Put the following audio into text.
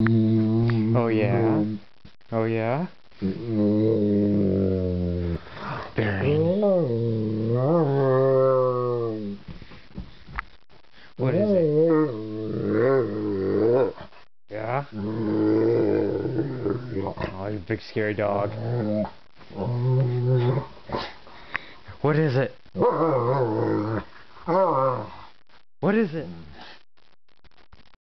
Oh yeah? Oh yeah? Baron. What is it? Yeah? Oh, you big scary dog. What is it? What is it?